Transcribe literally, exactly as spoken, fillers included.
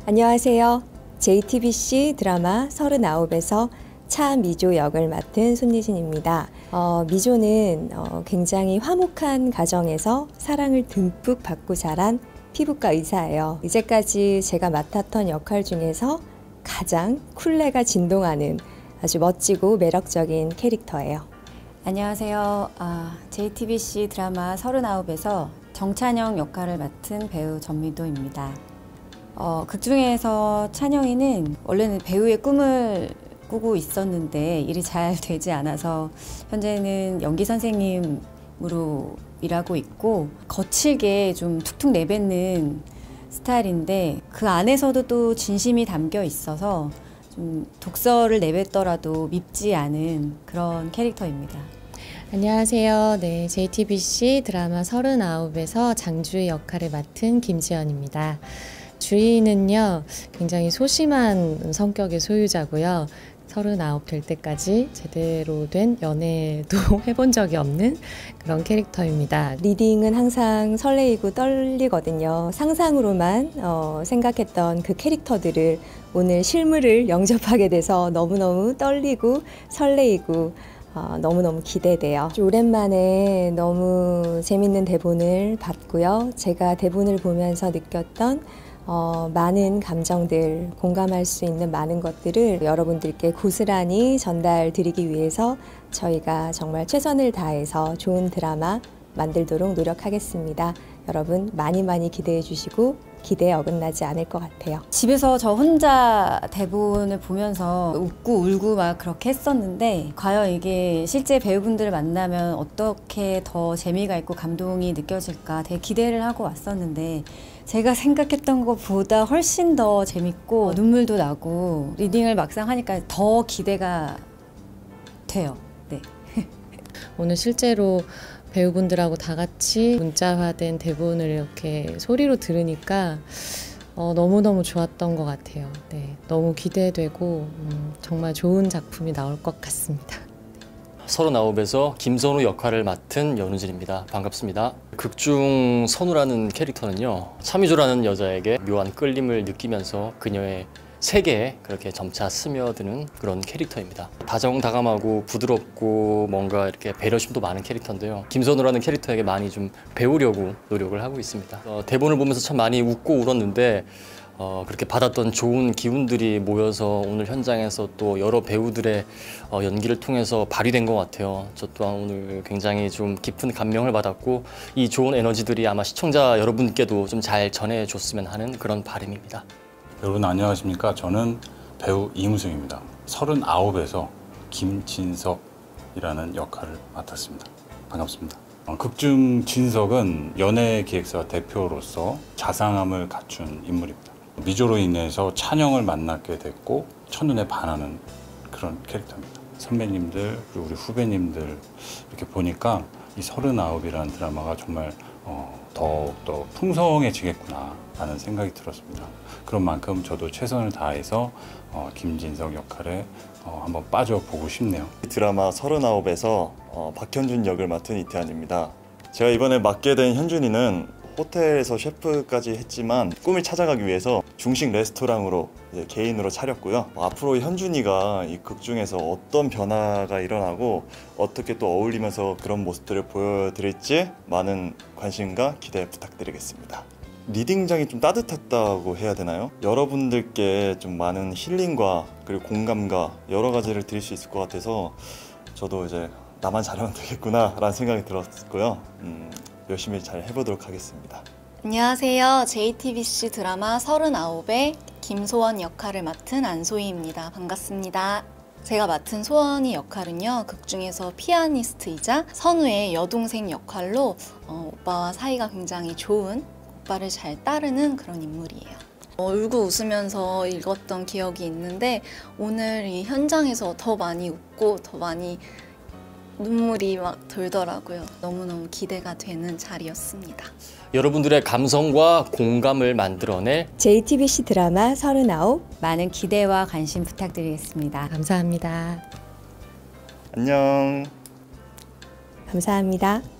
안녕하세요. 제이티비씨 드라마 서른아홉에서 차미조 역을 맡은 손예진입니다. 어, 미조는 어, 굉장히 화목한 가정에서 사랑을 듬뿍 받고 자란 피부과 의사예요. 이제까지 제가 맡았던 역할 중에서 가장 쿨레가 진동하는 아주 멋지고 매력적인 캐릭터예요. 안녕하세요. 아, 제이티비씨 드라마 서른아홉에서 정찬영 역할을 맡은 배우 전미도입니다. 어, 극중에서 찬영이는 원래는 배우의 꿈을 꾸고 있었는데 일이 잘 되지 않아서 현재는 연기 선생님으로 일하고 있고 거칠게 좀 툭툭 내뱉는 스타일인데 그 안에서도 또 진심이 담겨 있어서 좀 독설을 내뱉더라도 밉지 않은 그런 캐릭터입니다. 안녕하세요. 네, 제이티비씨 드라마 서른아홉에서 장주희 역할을 맡은 김지연입니다. 주희는요, 굉장히 소심한 성격의 소유자고요. 서른아홉 될 때까지 제대로 된 연애도 해본 적이 없는 그런 캐릭터입니다. 리딩은 항상 설레이고 떨리거든요. 상상으로만 어, 생각했던 그 캐릭터들을 오늘 실물을 영접하게 돼서 너무너무 떨리고 설레이고 어, 너무너무 기대돼요. 오랜만에 너무 재밌는 대본을 봤고요. 제가 대본을 보면서 느꼈던 어, 많은 감정들, 공감할 수 있는 많은 것들을 여러분들께 고스란히 전달 드리기 위해서 저희가 정말 최선을 다해서 좋은 드라마 만들도록 노력하겠습니다. 여러분 많이 많이 기대해 주시고 기대에 어긋나지 않을 것 같아요. 집에서 저 혼자 대본을 보면서 웃고 울고 막 그렇게 했었는데 과연 이게 실제 배우분들을 만나면 어떻게 더 재미가 있고 감동이 느껴질까 되게 기대를 하고 왔었는데 제가 생각했던 것보다 훨씬 더 재밌고 눈물도 나고 리딩을 막상 하니까 더 기대가 돼요. 네. 오늘 실제로 배우분들하고 다 같이 문자화된 대본을 이렇게 소리로 들으니까 어, 너무너무 좋았던 것 같아요. 네, 너무 기대되고 음, 정말 좋은 작품이 나올 것 같습니다. 서른아홉에서 김선우 역할을 맡은 연우진입니다. 반갑습니다. 극중 선우라는 캐릭터는요, 차미조라는 여자에게 묘한 끌림을 느끼면서 그녀의 세계에 그렇게 점차 스며드는 그런 캐릭터입니다. 다정다감하고 부드럽고 뭔가 이렇게 배려심도 많은 캐릭터인데요. 김선우라는 캐릭터에게 많이 좀 배우려고 노력을 하고 있습니다. 어, 대본을 보면서 참 많이 웃고 울었는데 어, 그렇게 받았던 좋은 기운들이 모여서 오늘 현장에서 또 여러 배우들의 어, 연기를 통해서 발휘된 것 같아요. 저 또한 오늘 굉장히 좀 깊은 감명을 받았고 이 좋은 에너지들이 아마 시청자 여러분께도 좀 잘 전해줬으면 하는 그런 바람입니다. 여러분 안녕하십니까. 저는 배우 이무승입니다. 서른아홉에서 김진석이라는 역할을 맡았습니다. 반갑습니다. 어, 극중 진석은 연예기획사 대표로서 자상함을 갖춘 인물입니다. 미조로 인해서 찬영을 만나게 됐고 첫눈에 반하는 그런 캐릭터입니다. 선배님들 그리고 우리 후배님들 이렇게 보니까 이 서른아홉이라는 드라마가 정말 어, 더욱더 풍성해지겠구나 라는 생각이 들었습니다. 그런 만큼 저도 최선을 다해서 어, 김진석 역할에 어, 한번 빠져보고 싶네요. 드라마 서른아홉에서 어, 박현준 역을 맡은 이태환입니다. 제가 이번에 맡게 된 현준이는 호텔에서 셰프까지 했지만 꿈을 찾아가기 위해서 중식 레스토랑으로 이제 개인으로 차렸고요. 앞으로 현준이가 이 극 중에서 어떤 변화가 일어나고 어떻게 또 어울리면서 그런 모습들을 보여드릴지 많은 관심과 기대 부탁드리겠습니다. 리딩장이 좀 따뜻했다고 해야 되나요? 여러분들께 좀 많은 힐링과 그리고 공감과 여러 가지를 드릴 수 있을 것 같아서 저도 이제 나만 잘하면 되겠구나 라는 생각이 들었고요. 음, 열심히 잘 해보도록 하겠습니다. 안녕하세요. 제이티비씨 드라마 서른아홉의 김소원 역할을 맡은 안소희입니다. 반갑습니다. 제가 맡은 소원이 역할은요, 극중에서 피아니스트이자 선우의 여동생 역할로 어, 오빠와 사이가 굉장히 좋은, 오빠를 잘 따르는 그런 인물이에요. 어, 울고 웃으면서 읽었던 기억이 있는데 오늘 이 현장에서 더 많이 웃고 더 많이 눈물이 막 돌더라고요. 너무너무 기대가 되는 자리였습니다. 여러분들의 감성과 공감을 만들어낼 제이티비씨 드라마 서른아홉 많은 기대와 관심 부탁드리겠습니다. 감사합니다. 안녕. 감사합니다.